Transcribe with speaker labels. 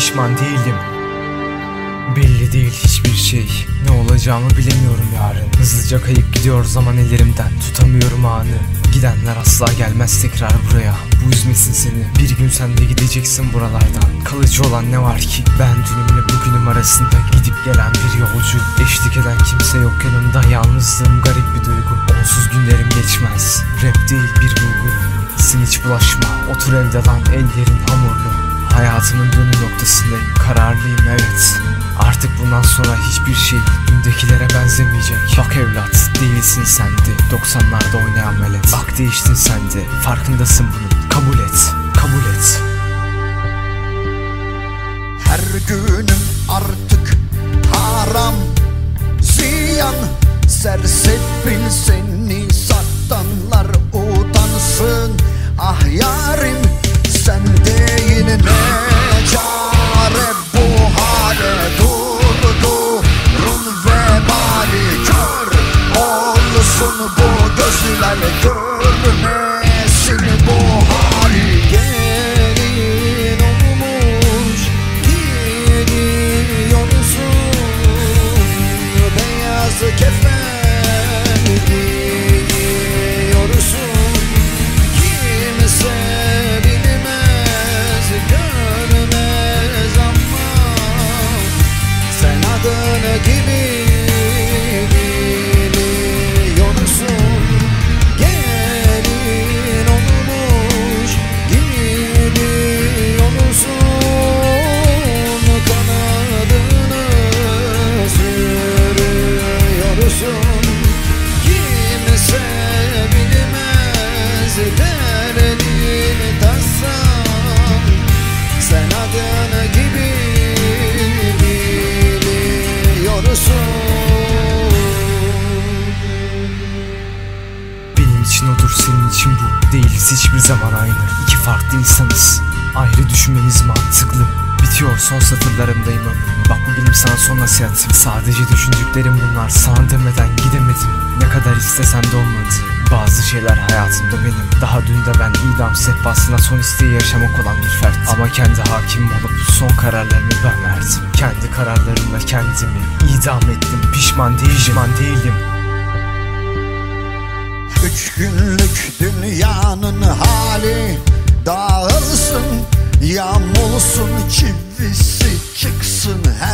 Speaker 1: pişman değilim. Belli değil hiçbir şey, ne olacağımı bilemiyorum yarın. Hızlıca kayıp gidiyor zaman ellerimden, tutamıyorum anı. Gidenler asla gelmez tekrar buraya, bu üzmesin seni. Bir gün sen de gideceksin buralardan. Kalıcı olan ne var ki? Ben dünümle bugünüm arasında gidip gelen bir yolcu. Eşlik eden kimse yok yanımda, yalnızlığım garip bir duygu. Onsuz günlerim geçmez, rap değil bir bulgu. Sen hiç bulaşma, otur evde lan, ellerin hamurlu. Hayatımın dönüm noktasındayım, kararlıyım evet. Artık bundan sonra hiçbir şey dündekilere benzemeyecek. Bak evlat, değilsin sen de 90'larda oynayan velet. Bak değiştin sen de, farkındasın bunun, kabul et, kabul et.
Speaker 2: Her günüm artık haram, ziyan. Sersefil seni satanlar utansın. Ah yarim, sen değil ne çare bu hale durdurun vebali. Kör olsun bu gözler, görmesin bu hali. Gelin olmuş gidiyorsun, beyaz kefen gibi biliyorsun. Gelin olmuş gidiyorsun, kanadını sürüyorsun. Kimse bilmez derdini tasan, sen adını gibi
Speaker 1: benim için odur, senin için bu. Değiliz hiçbir zaman aynı, İki farklı insanız. Ayrı düşünmemiz mantıklı. Bitiyor son satırlarımdayım ömrüm. Bak bu benim sana son nasihatim. Sadece düşündüklerim bunlar, sana demeden gidemedim. Ne kadar istesem de olmadı. Bazı şeyler hayatımda benim. Daha dün de ben idam sehpasına son isteği yaşamak olan bir fert. Ama kendi hakimim olup son kararlarımı ben verdim. Kendi kararlarımla kendimi idam ettim. Pişman değilim.
Speaker 2: 3 günlük dünyanın hali dağılsın, yağmursun, çivisi çıksın.